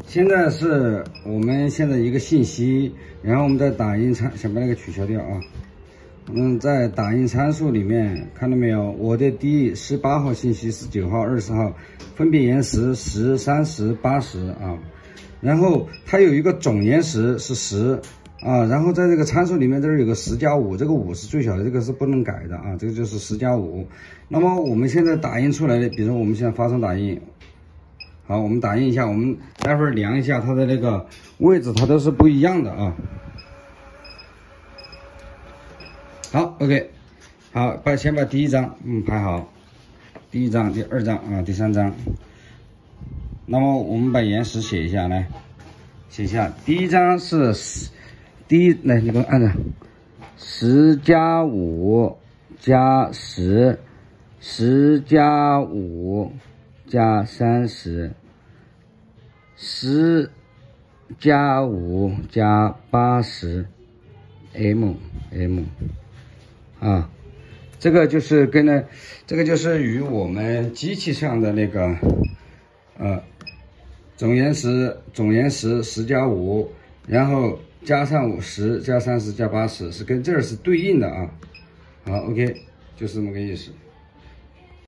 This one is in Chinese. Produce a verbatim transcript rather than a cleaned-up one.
现在是我们现在一个信息，然后我们在打印参，先把那个取消掉啊。我们在打印参数里面看到没有？我的第十八号信息、十九号、二十号分别延时十、三十、八十啊。然后它有一个总延时是十啊，然后在这个参数里面这儿有个十加五，这个五是最小的，这个是不能改的啊，这个就是十加五。那么我们现在打印出来的，比如我们现在发送打印。好，我们打印一下，我们待会儿量一下它的那个位置，它都是不一样的啊。好 ，OK， 好，把先把第一张嗯排好，第一张、第二张啊，第三张。那么我们把延时写一下，来写一下，第一张是十，第一来你给我按着，十加五加十，十加五加三十。十加五加八十 m m 啊，这个就是跟呢，这个就是与我们机器上的那个呃总延时总延时十加五，然后加上五十加三十加八十是跟这儿是对应的啊。好 ，OK， 就是这么个意思。